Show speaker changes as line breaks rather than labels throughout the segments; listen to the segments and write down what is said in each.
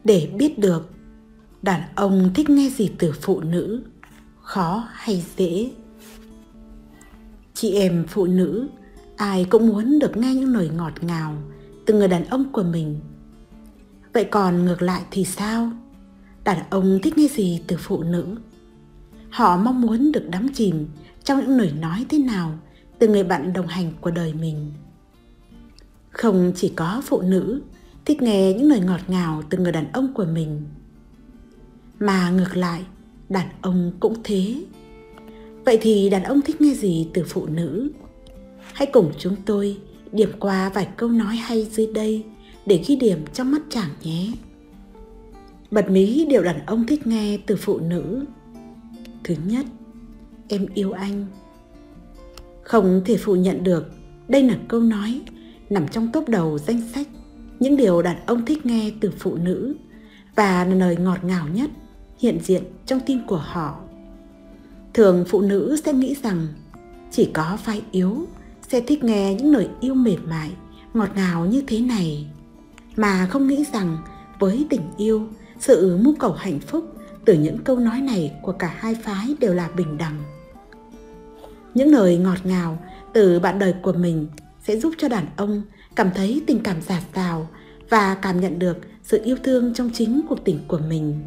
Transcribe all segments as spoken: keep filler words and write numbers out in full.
Để biết được đàn ông thích nghe gì từ phụ nữ, khó hay dễ? Chị em phụ nữ ai cũng muốn được nghe những lời ngọt ngào từ người đàn ông của mình. Vậy còn ngược lại thì sao? Đàn ông thích nghe gì từ phụ nữ? Họ mong muốn được đắm chìm trong những lời nói thế nào từ người bạn đồng hành của đời mình. Không chỉ có phụ nữ thích nghe những lời ngọt ngào từ người đàn ông của mình, mà ngược lại, đàn ông cũng thế. Vậy thì đàn ông thích nghe gì từ phụ nữ? Hãy cùng chúng tôi điểm qua vài câu nói hay dưới đây để ghi điểm trong mắt chàng nhé. Bật mí điều đàn ông thích nghe từ phụ nữ. Thứ nhất, em yêu anh. Không thể phủ nhận được, đây là câu nói nằm trong top đầu danh sách những điều đàn ông thích nghe từ phụ nữ và là lời ngọt ngào nhất hiện diện trong tim của họ. Thường phụ nữ sẽ nghĩ rằng chỉ có phái yếu sẽ thích nghe những lời yêu mềm mại, ngọt ngào như thế này, mà không nghĩ rằng với tình yêu, sự mưu cầu hạnh phúc từ những câu nói này của cả hai phái đều là bình đẳng. Những lời ngọt ngào từ bạn đời của mình sẽ giúp cho đàn ông cảm thấy tình cảm dạt dào và cảm nhận được sự yêu thương trong chính cuộc tình của mình.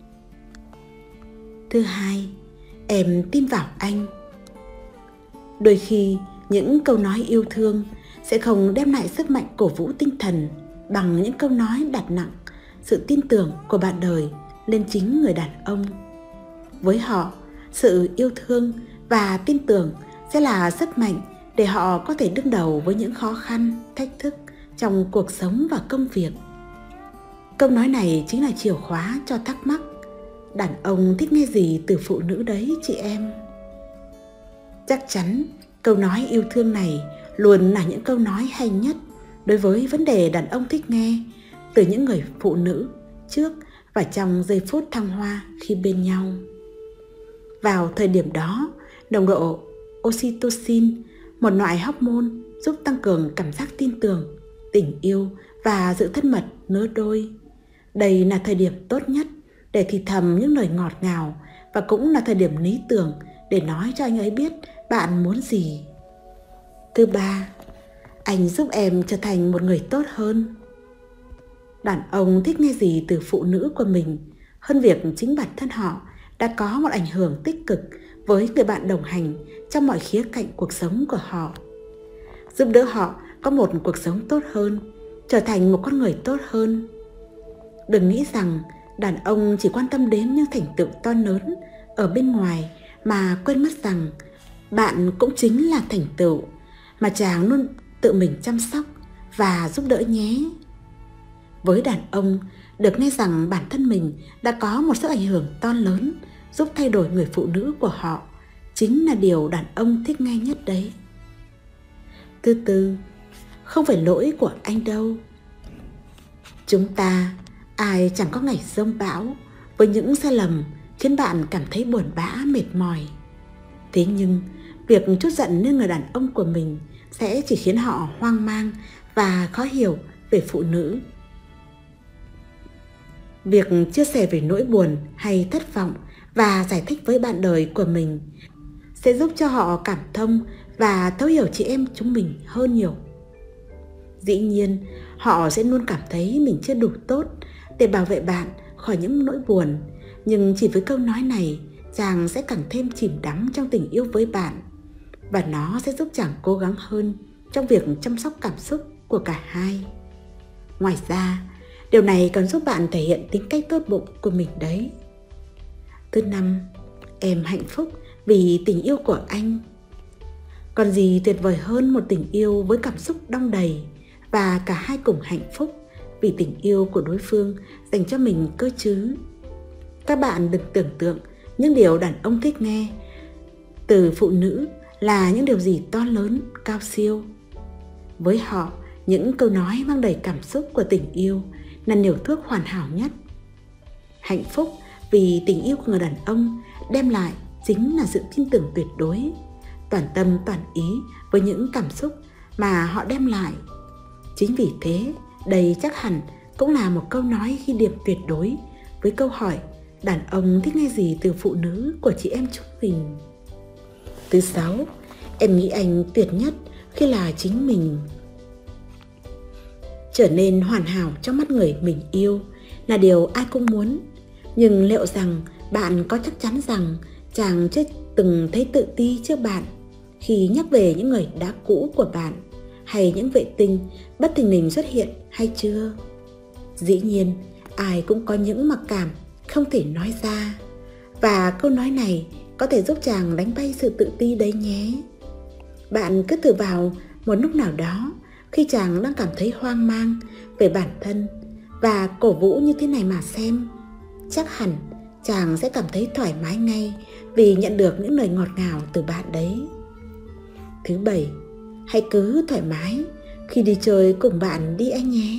Thứ hai, em tin vào anh. Đôi khi, những câu nói yêu thương sẽ không đem lại sức mạnh cổ vũ tinh thần bằng những câu nói đặt nặng sự tin tưởng của bạn đời lên chính người đàn ông. Với họ, sự yêu thương và tin tưởng sẽ là sức mạnh để họ có thể đương đầu với những khó khăn, thách thức trong cuộc sống và công việc. Câu nói này chính là chìa khóa cho thắc mắc đàn ông thích nghe gì từ phụ nữ đấy chị em. Chắc chắn câu nói yêu thương này luôn là những câu nói hay nhất đối với vấn đề đàn ông thích nghe từ những người phụ nữ trước và trong giây phút thăng hoa khi bên nhau. Vào thời điểm đó, nồng độ oxytocin, một loại hormone giúp tăng cường cảm giác tin tưởng, tình yêu và sự thân mật nửa đôi. Đây là thời điểm tốt nhất để thì thầm những lời ngọt ngào và cũng là thời điểm lý tưởng để nói cho anh ấy biết bạn muốn gì. Thứ ba, anh giúp em trở thành một người tốt hơn. Đàn ông thích nghe gì từ phụ nữ của mình hơn việc chính bản thân họ đã có một ảnh hưởng tích cực với người bạn đồng hành trong mọi khía cạnh cuộc sống của họ, giúp đỡ họ có một cuộc sống tốt hơn, trở thành một con người tốt hơn. Đừng nghĩ rằng đàn ông chỉ quan tâm đến những thành tựu to lớn ở bên ngoài mà quên mất rằng bạn cũng chính là thành tựu mà chàng luôn tự mình chăm sóc và giúp đỡ nhé. Với đàn ông, được nghe rằng bản thân mình đã có một sức ảnh hưởng to lớn giúp thay đổi người phụ nữ của họ chính là điều đàn ông thích nghe nhất đấy. Thứ tư, không phải lỗi của anh đâu. Chúng ta ai chẳng có ngày giông bão với những sai lầm khiến bạn cảm thấy buồn bã mệt mỏi. Thế nhưng việc trút giận lên người đàn ông của mình sẽ chỉ khiến họ hoang mang và khó hiểu về phụ nữ. Việc chia sẻ về nỗi buồn hay thất vọng và giải thích với bạn đời của mình sẽ giúp cho họ cảm thông và thấu hiểu chị em chúng mình hơn nhiều. Dĩ nhiên, họ sẽ luôn cảm thấy mình chưa đủ tốt để bảo vệ bạn khỏi những nỗi buồn, nhưng chỉ với câu nói này, chàng sẽ càng thêm chìm đắm trong tình yêu với bạn, và nó sẽ giúp chàng cố gắng hơn trong việc chăm sóc cảm xúc của cả hai. Ngoài ra, điều này còn giúp bạn thể hiện tính cách tốt bụng của mình đấy. Thứ năm, em hạnh phúc vì tình yêu của anh. Còn gì tuyệt vời hơn một tình yêu với cảm xúc đong đầy và cả hai cùng hạnh phúc vì tình yêu của đối phương dành cho mình cơ chứ. Các bạn đừng tưởng tượng những điều đàn ông thích nghe từ phụ nữ là những điều gì to lớn, cao siêu. Với họ, những câu nói mang đầy cảm xúc của tình yêu là liều thuốc hoàn hảo nhất. Hạnh phúc vì tình yêu của người đàn ông đem lại chính là sự tin tưởng tuyệt đối, toàn tâm toàn ý với những cảm xúc mà họ đem lại. Chính vì thế, đây chắc hẳn cũng là một câu nói ghi điểm tuyệt đối với câu hỏi đàn ông thích nghe gì từ phụ nữ của chị em chúng mình. Thứ sáu, em nghĩ anh tuyệt nhất khi là chính mình. Trở nên hoàn hảo trong mắt người mình yêu là điều ai cũng muốn. Nhưng liệu rằng bạn có chắc chắn rằng chàng chưa từng thấy tự ti trước bạn khi nhắc về những người đã cũ của bạn, hay những vệ tinh bất thình lình xuất hiện hay chưa? Dĩ nhiên, ai cũng có những mặc cảm không thể nói ra, và câu nói này có thể giúp chàng đánh bay sự tự ti đấy nhé. Bạn cứ thử vào một lúc nào đó khi chàng đang cảm thấy hoang mang về bản thân và cổ vũ như thế này mà xem. Chắc hẳn chàng sẽ cảm thấy thoải mái ngay vì nhận được những lời ngọt ngào từ bạn đấy. Thứ bảy, hãy cứ thoải mái khi đi chơi cùng bạn đi anh nhé.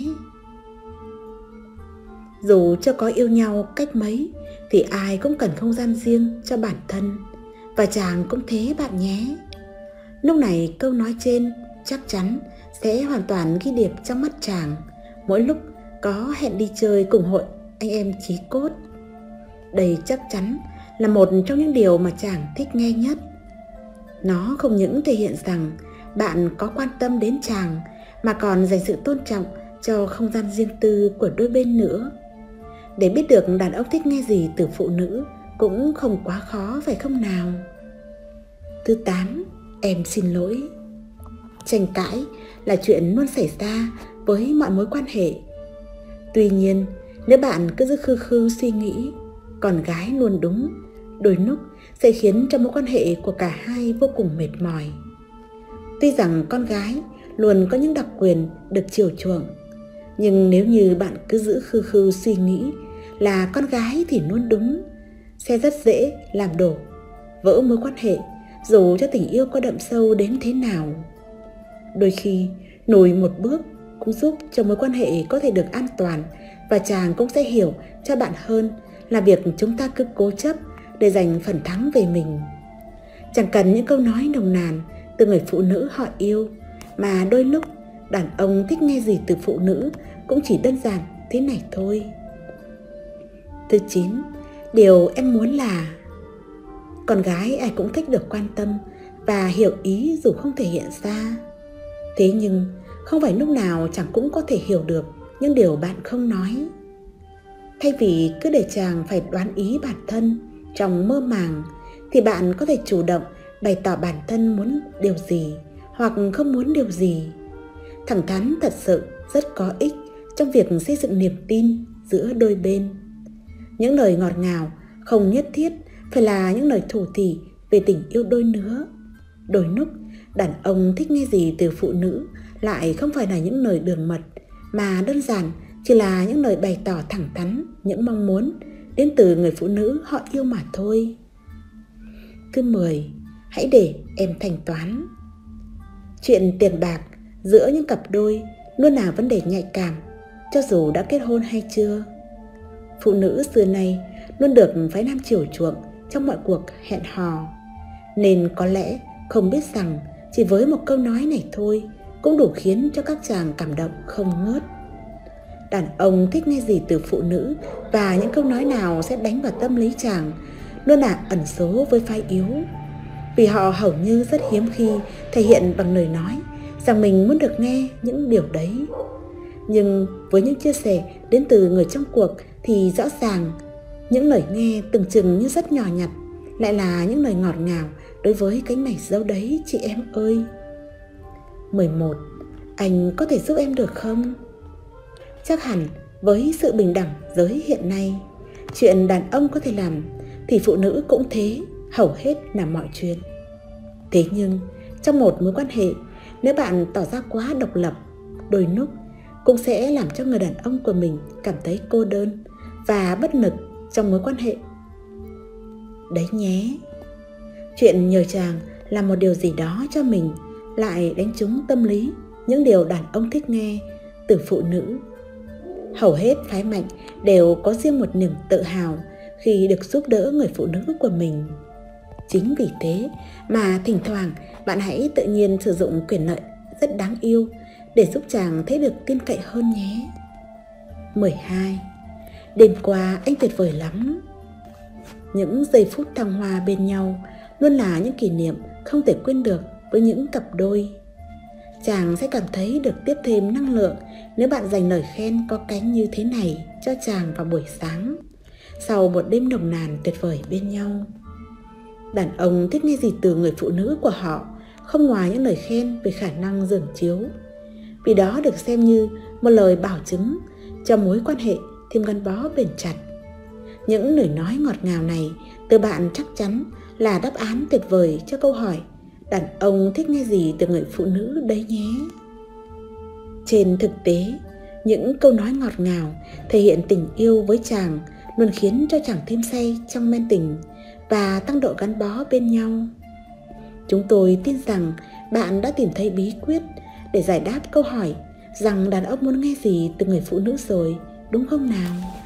Dù chưa có yêu nhau cách mấy thì ai cũng cần không gian riêng cho bản thân, và chàng cũng thế bạn nhé. Lúc này câu nói trên chắc chắn sẽ hoàn toàn ghi điểm trong mắt chàng mỗi lúc có hẹn đi chơi cùng hội anh em chí cốt. Đây chắc chắn là một trong những điều mà chàng thích nghe nhất. Nó không những thể hiện rằng bạn có quan tâm đến chàng, mà còn dành sự tôn trọng cho không gian riêng tư của đôi bên nữa. Để biết được đàn ông thích nghe gì từ phụ nữ cũng không quá khó, phải không nào? Thứ tám, em xin lỗi. Tranh cãi là chuyện luôn xảy ra với mọi mối quan hệ. Tuy nhiên, nếu bạn cứ giữ khư khư suy nghĩ con gái luôn đúng, đôi lúc sẽ khiến cho mối quan hệ của cả hai vô cùng mệt mỏi. Tuy rằng con gái luôn có những đặc quyền được chiều chuộng, nhưng nếu như bạn cứ giữ khư khư suy nghĩ là con gái thì luôn đúng, sẽ rất dễ làm đổ, vỡ mối quan hệ dù cho tình yêu có đậm sâu đến thế nào. Đôi khi lùi một bước cũng giúp cho mối quan hệ có thể được an toàn, và chàng cũng sẽ hiểu cho bạn hơn là việc chúng ta cứ cố chấp để giành phần thắng về mình. Chẳng cần những câu nói nồng nàn từ người phụ nữ họ yêu, mà đôi lúc đàn ông thích nghe gì từ phụ nữ cũng chỉ đơn giản thế này thôi. Thứ chín, điều em muốn là con gái ai cũng thích được quan tâm và hiểu ý dù không thể hiện ra. Thế nhưng không phải lúc nào chàng cũng có thể hiểu được những điều bạn không nói. Thay vì cứ để chàng phải đoán ý bản thân trong mơ màng, thì bạn có thể chủ động bày tỏ bản thân muốn điều gì hoặc không muốn điều gì. Thẳng thắn thật sự rất có ích trong việc xây dựng niềm tin giữa đôi bên. Những lời ngọt ngào không nhất thiết phải là những lời thủ thỉ về tình yêu đôi nữa. Đôi lúc đàn ông thích nghe gì từ phụ nữ lại không phải là những lời đường mật, mà đơn giản chỉ là những lời bày tỏ thẳng thắn những mong muốn đến từ người phụ nữ họ yêu mà thôi. Thứ mười, hãy để em thanh toán. Chuyện tiền bạc giữa những cặp đôi luôn là vấn đề nhạy cảm, cho dù đã kết hôn hay chưa. Phụ nữ xưa nay luôn được phái nam chiều chuộng trong mọi cuộc hẹn hò, nên có lẽ không biết rằng chỉ với một câu nói này thôi cũng đủ khiến cho các chàng cảm động không ngớt. Đàn ông thích nghe gì từ phụ nữ và những câu nói nào sẽ đánh vào tâm lý chàng luôn là ẩn số với phái yếu, vì họ hầu như rất hiếm khi thể hiện bằng lời nói rằng mình muốn được nghe những điều đấy. Nhưng với những chia sẻ đến từ người trong cuộc thì rõ ràng những lời nghe tưởng chừng như rất nhỏ nhặt lại là những lời ngọt ngào đối với cánh mày râu đấy, chị em ơi. Mười một, anh có thể giúp em được không? Chắc hẳn với sự bình đẳng giới hiện nay, chuyện đàn ông có thể làm thì phụ nữ cũng thế, hầu hết là mọi chuyện. Thế nhưng trong một mối quan hệ, nếu bạn tỏ ra quá độc lập, đôi lúc cũng sẽ làm cho người đàn ông của mình cảm thấy cô đơn và bất lực trong mối quan hệ đấy nhé. Chuyện nhờ chàng làm một điều gì đó cho mình lại đánh trúng tâm lý những điều đàn ông thích nghe từ phụ nữ. Hầu hết phái mạnh đều có riêng một niềm tự hào khi được giúp đỡ người phụ nữ của mình. Chính vì thế mà thỉnh thoảng bạn hãy tự nhiên sử dụng quyền lợi rất đáng yêu để giúp chàng thấy được tin cậy hơn nhé. mười hai. Đêm qua anh tuyệt vời lắm. Những giây phút thăng hoa bên nhau luôn là những kỷ niệm không thể quên được với những cặp đôi. Chàng sẽ cảm thấy được tiếp thêm năng lượng nếu bạn dành lời khen có cánh như thế này cho chàng vào buổi sáng, sau một đêm nồng nàn tuyệt vời bên nhau. Đàn ông thích nghe gì từ người phụ nữ của họ không ngoài những lời khen về khả năng giường chiếu, vì đó được xem như một lời bảo chứng cho mối quan hệ thêm gắn bó bền chặt. Những lời nói ngọt ngào này từ bạn chắc chắn là đáp án tuyệt vời cho câu hỏi đàn ông thích nghe gì từ người phụ nữ đấy nhé. Trên thực tế, những câu nói ngọt ngào thể hiện tình yêu với chàng luôn khiến cho chàng thêm say trong men tình và tăng độ gắn bó bên nhau. Chúng tôi tin rằng bạn đã tìm thấy bí quyết để giải đáp câu hỏi rằng đàn ông muốn nghe gì từ người phụ nữ rồi, đúng không nào?